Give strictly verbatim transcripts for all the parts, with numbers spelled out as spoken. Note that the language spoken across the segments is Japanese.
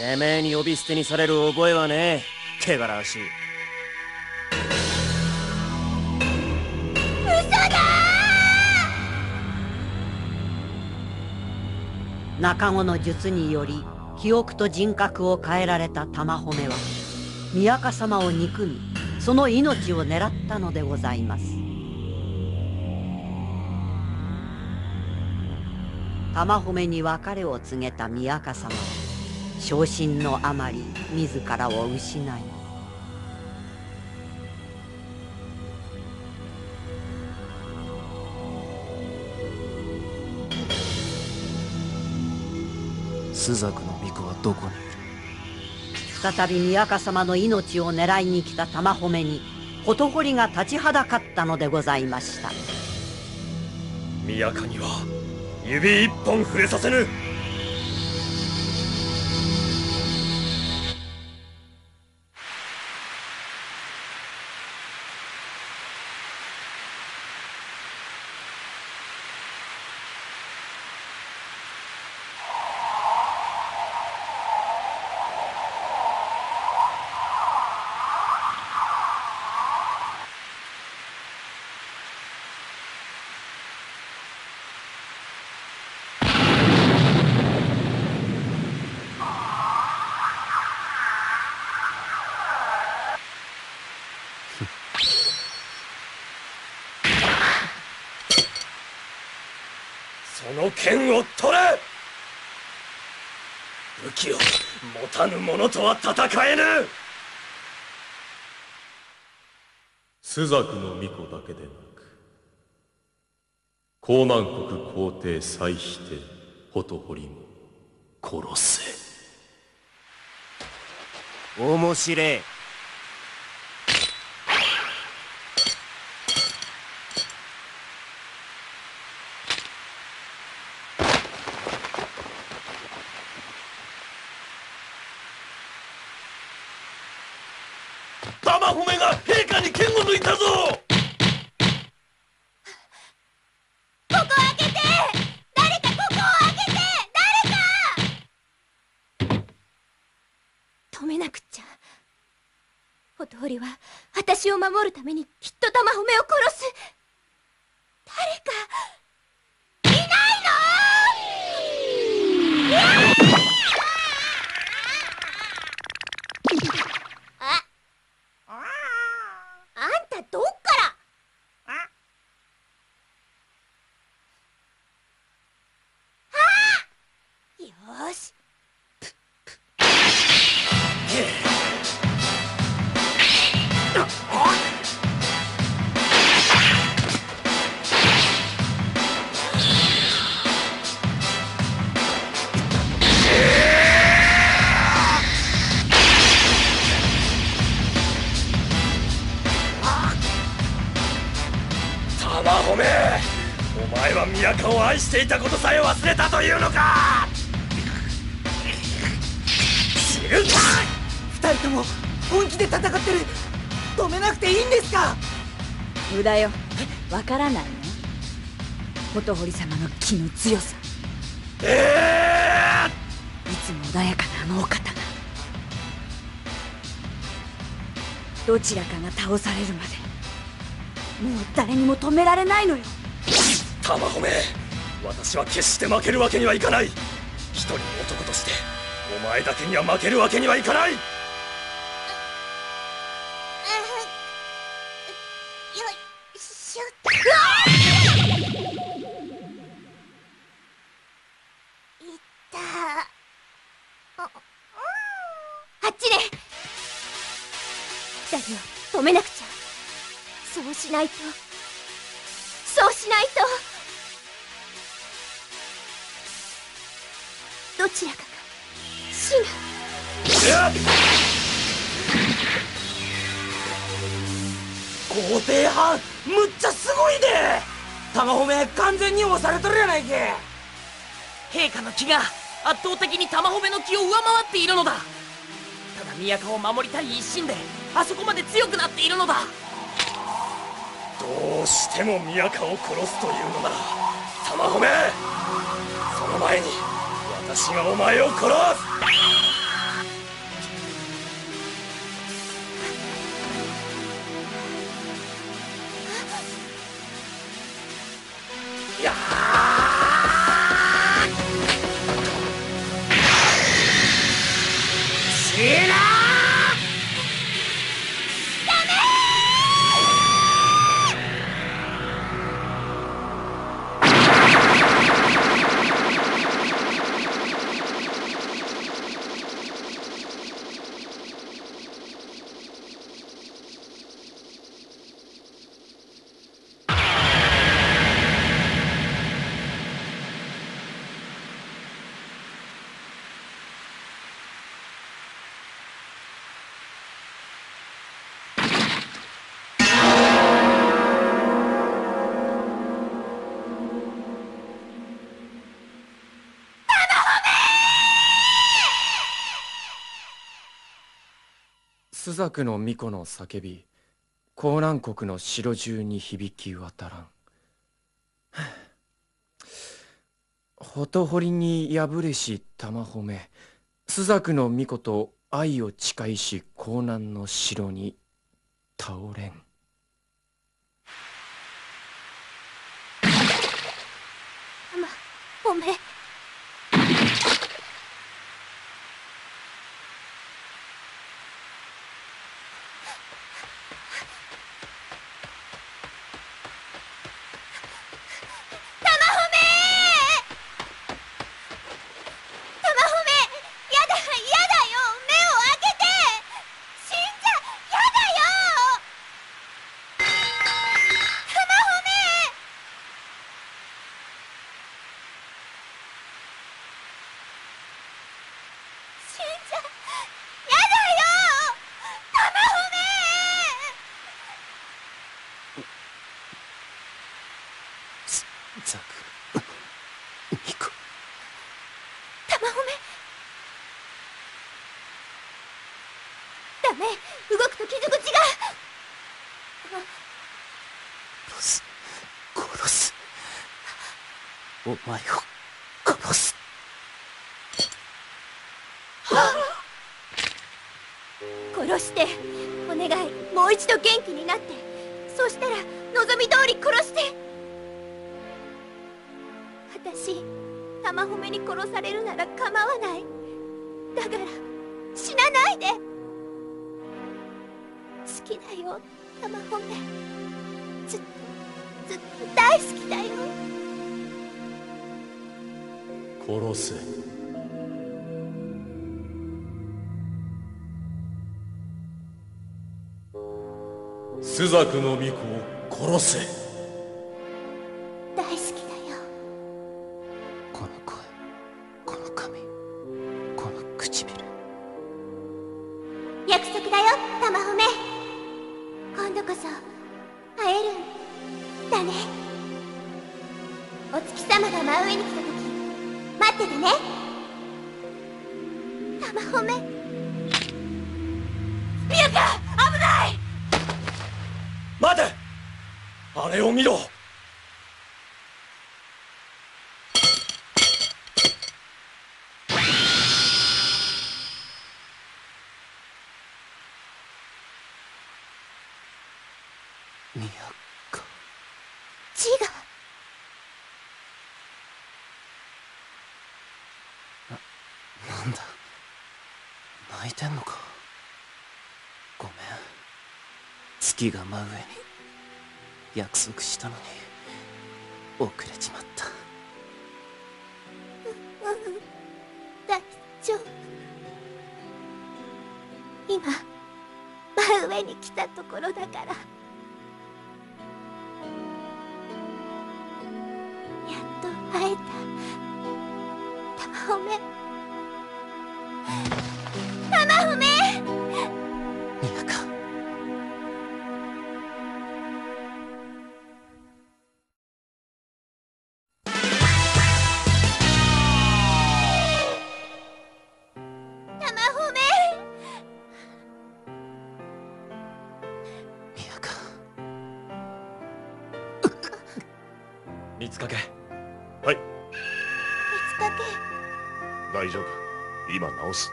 てめえに呼び捨てにされる覚えはねえ、汚らわしい。 嘘だー。中子の術により記憶と人格を変えられた玉褒めは宮家様を憎み、その命を狙ったのでございます。玉褒めに別れを告げた宮家様は傷心のあまり自らを失い、 朱雀の巫女はどこにいる？ 再び宮家様の命を狙いに来た玉褒めに事堀が立ちはだかったのでございました。 宮家には指一本触れさせぬ。その剣を取れ。武器を持たぬ者とは戦えぬ。 朱雀の巫女だけでなく江南国皇帝最否定事堀も殺せ。 面白え。 玉褒めが陛下に剣を抜いたぞ。 ここ開けて、誰かここを開けて、誰か。止めなくっちゃ。音堀は私を守るためにきっと玉褒めを殺す。誰かいないの？ああんたどっからあよーし。 玉褒め、お前は宮家を愛していたことさえ忘れたというのか。死ぬか。 二人とも本気で戦ってる。止めなくていいんですか？ 無駄よ。わからないの？事堀様の気の強さ。 えー、いつも穏やかなあのお方がどちらかが倒されるまでもう誰にも止められないのよ。 玉褒め、私は決して負けるわけにはいかない。一人の男としてお前だけには負けるわけにはいかない。 あっちね。二人を止めなくちゃ。そうしないとそうしないとどちらかが死ぬ。 皇帝藩むっちゃすごいで。玉褒め完全に押されとるやないけ。 陛下の気が圧倒的に玉褒めの気を上回っているのだ。ただ宮家を守りたい一心であそこまで強くなっているのだ。 どうしても宮家を殺すというのなら玉褒め、その前に私がお前を殺す。 朱雀の巫女の叫び、江南国の城中に響き渡らん。ほとほりに敗れし玉褒め、朱雀の巫女と愛を誓いし江南の城に倒れん。 玉褒め。 ザクミコ。 玉褒め。ダメ、動くと傷口が。 殺す、殺す、お前を殺す。 殺して、お願い、もう一度元気になって。そしたら望み通り殺して。私、玉褒めに殺されるなら構わない。だから死なないで。好きだよ、玉褒め。ずっとずっと大好きだよ。 殺せ。朱雀の巫女を殺せ。 大好きだよ。 この声、この髪、この唇。 約束だよ、玉褒め。今度こそ会えるんだね。お月様が真上に来た時待っててね、玉褒め。ミヤカ、危ない。 待て、あれを見ろ。 ミヤカ。 血が。 な、なんだ、泣いてんのか。ごめん、月が真上に。約束したのに遅れちまった。 うん、大丈夫。今真上に来たところだから。やっと会えた、玉褒め。玉褒め。 ミヤカ。 玉褒め。 ミヤカ。 三つかけ。 はい、 いつかけ。 大丈夫、今直す。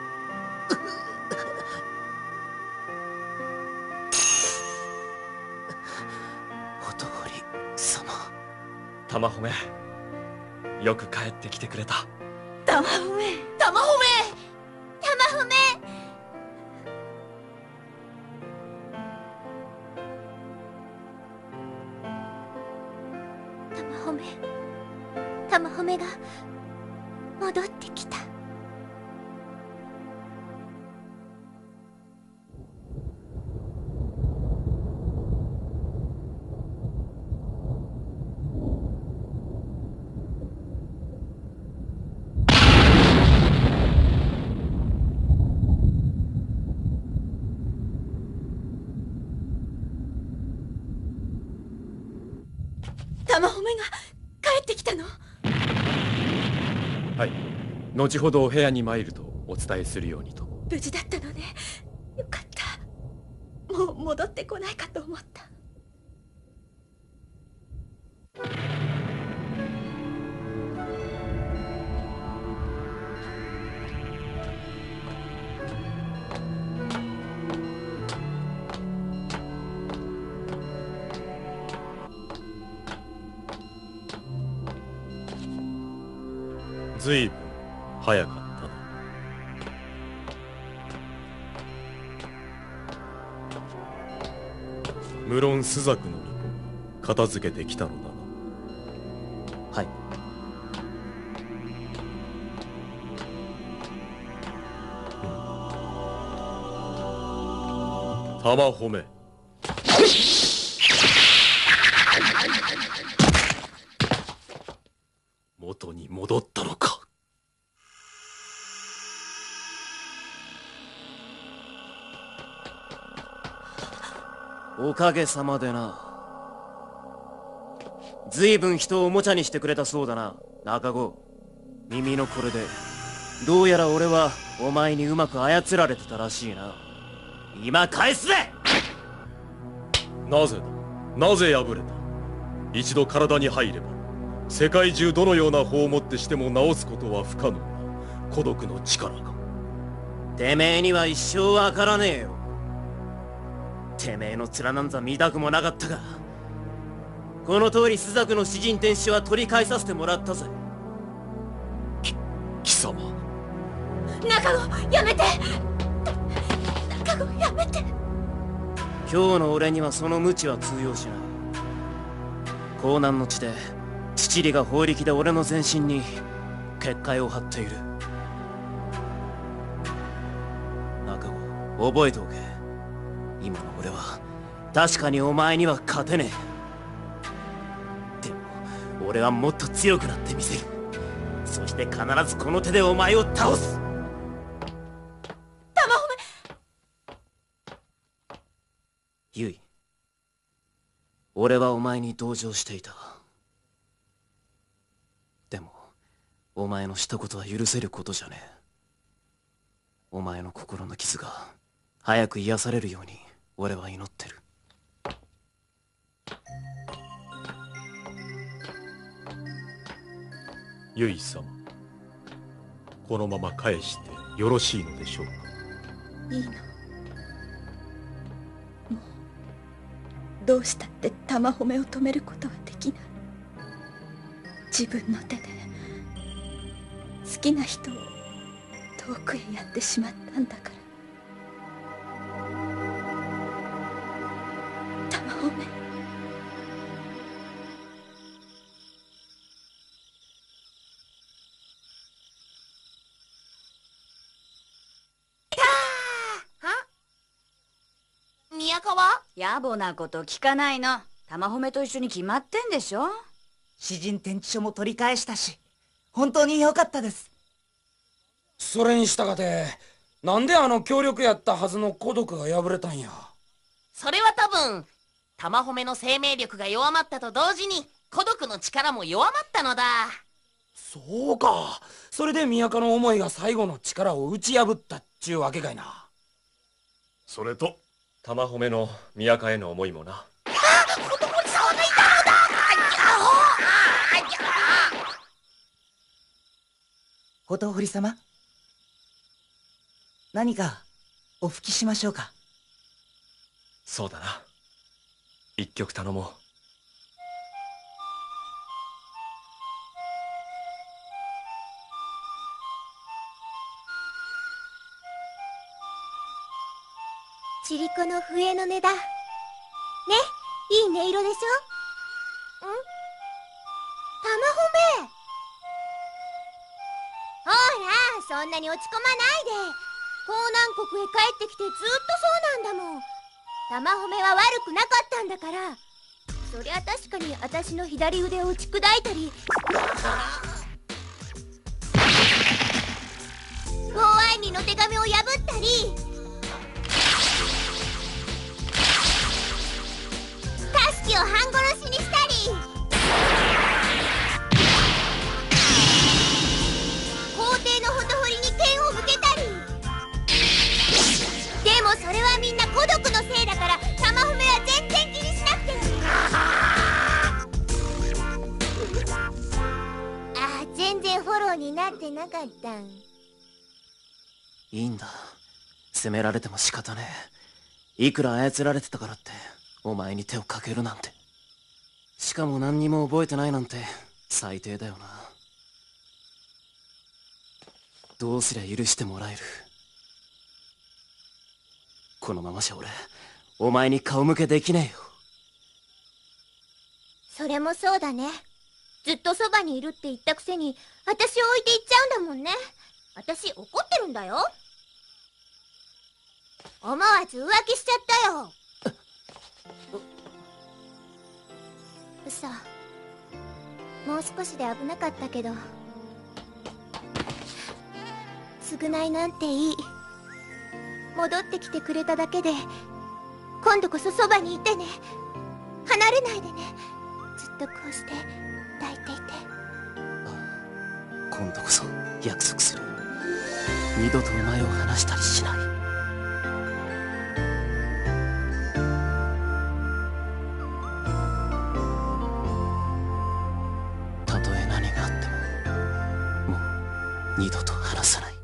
ほとほり様。 玉褒め、よく帰ってきてくれた。 玉褒め。 玉褒め。玉褒め。玉褒め。玉褒めが戻ってきた。 玉褒めが帰ってきたの？ はい、後ほどお部屋に参るとお伝えするようにと。 無事だったのね。よかった。 戻ってこないかと思った。 ずいぶん早かったな。無論朱雀の巫女が片付けてきたのだな。 はい。 玉褒め。元に戻ったのか。 おかげさまでな。ずいぶん人をおもちゃにしてくれたそうだな、中子。耳のこれでどうやら俺はお前にうまく操られてたらしいな。今返すぜ。 なぜだ、なぜ破れた。一度体に入れば世界中どのような法をもってしても治すことは不可能な孤独の力が。 てめえには一生わからねえよ。てめえの面なんざ見たくもなかったが、この通り朱雀の詩人天使は取り返させてもらったぜ。 き貴様。 中子やめて。中子やめて。 今日の俺にはその無知は通用しない。江南の地で父利が法力で俺の全身に結界を張っている。中子覚えておけ。今の俺は確かにお前には勝てねえ。でも俺はもっと強くなってみせる。そして必ずこの手でお前を倒す。 玉褒め。 ユイ、俺はお前に同情していた。でもお前のしたことは許せることじゃねえ。お前の心の傷が早く癒されるように俺は祈ってる。 ユイ様、このまま返してよろしいのでしょうか。 いいの。もうどうしたって玉褒めを止めることはできない。自分の手で好きな人を遠くへやってしまったんだから。玉褒め。 宮川？ 野暮なこと聞かないの。玉褒めと一緒に決まってんでしょ。 詩人天地書も取り返したし、本当に良かったです。 それにしたかて、なんであの強力やったはずの孤独が破れたんや。 それは多分玉褒めの生命力が弱まったと同時に孤独の力も弱まったのだ。 そうか。それで宮家の思いが最後の力を打ち破ったっちゅうわけかいな。 それと玉褒めの宮家への思いもな。 ほとほり様、何かお吹きしましょうか。 そうだな。一曲頼もう。 ちりこの笛の音だね。いい音色でしょ。ん？玉褒め。ほら、そんなに落ち込まないで。江南国へ帰ってきてずっとそうなんだもん。玉褒めは悪くなかったんだから。そりゃ確かに私の左腕を打ち砕いたり、法愛美の手紙を破ったり、タスキを半殺しにしたり、皇帝のほとほりに剣を向けたり。でもそれはみんな孤独のせいだから、 うになってなかったん？ いいんだ。責められても仕方ねえ。いくら操られてたからってお前に手をかけるなんて。しかも何にも覚えてないなんて最低だよな。どうすりゃ許してもらえる？このままじゃ俺お前に顔向けできねえよ。 それもそうだね。ずっとそばにいるって言ったくせに私を置いていっちゃうんだもんね。私怒ってるんだよ。思わず浮気しちゃったよ。嘘。もう少しで危なかったけど、償いなんていい。戻ってきてくれただけで今度こそそばにいてね。離れないでね。ずっとこうして抱いていて。 今度こそ約束する。二度とお前を離したりしない。たとえ何があってももう二度と離さない。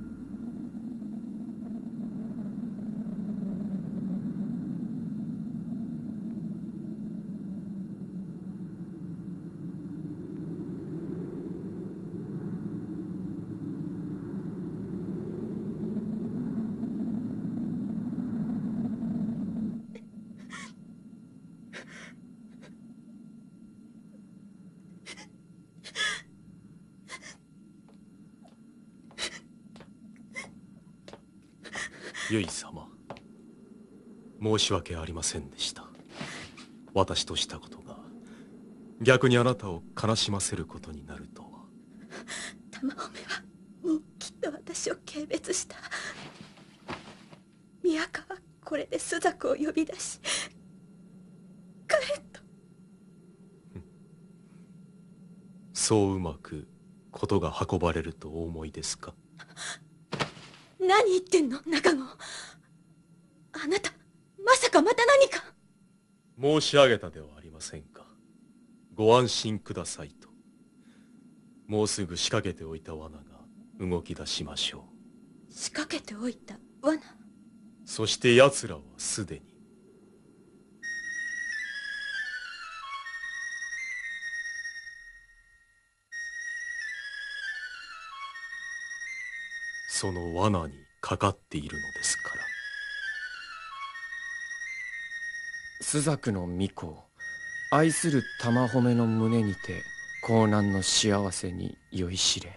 ゆい様、申し訳ありませんでした。私としたことが逆にあなたを悲しませることになるとは。 玉褒めはもうきっと私を軽蔑した。宮川はこれで朱雀を呼び出し帰れと。 そううまくことが運ばれるとお思いですか？ 何言ってんの中郷。あなたまさかまた何か。 申し上げたではありませんか。ご安心くださいと。もうすぐ仕掛けておいた罠が動き出しましょう。仕掛けておいた罠。 そして奴らはすでにその罠にかかっているのですから。 朱雀の巫女、愛する玉褒めの胸にて江南の幸せに酔いしれん。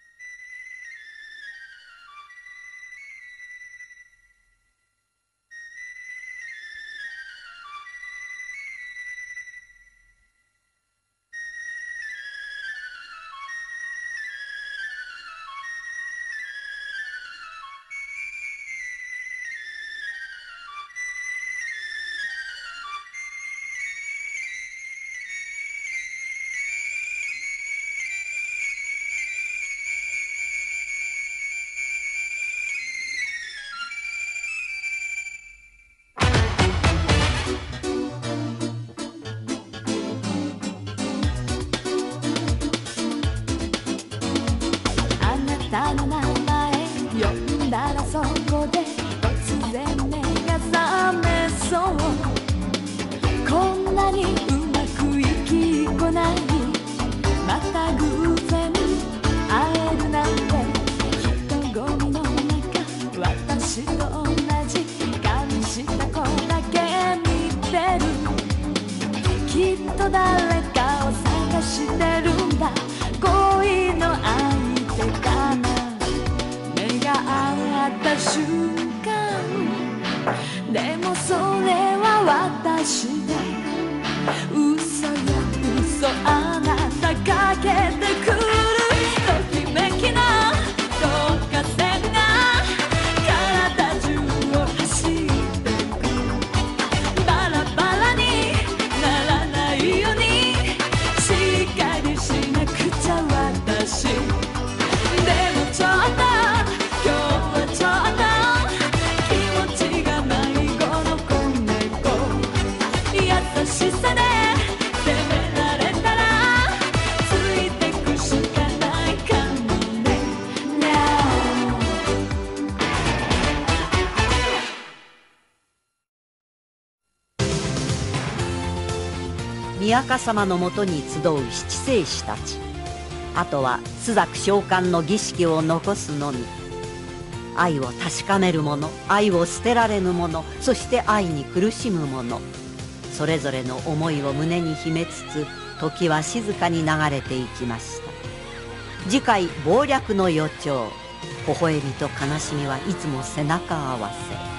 あの名前呼んだらそこで突然目が覚めそう。こんなにうまくいきこない。また偶然会えるなんて。人混みの中私と同じ顔した子だけ見てる。きっと誰かを探してるんだ。恋の愛かな。目が合った瞬間でもそれは私で嘘よ嘘。あなたかけてくるときめきの導火線が体中を走ってく。バラバラにならないようにしっかりしなくちゃ私。ちょっと今日はちょっと気持ちが迷子の子猫。 宮家様のもとに集う七聖師たち。あとは朱雀召喚の儀式を残すのみ。愛を確かめる者、愛を捨てられぬ者、そして愛に苦しむ者、それぞれの思いを胸に秘めつつ、時は静かに流れていきました。次回、謀略の予兆。微笑みと悲しみはいつも背中合わせ。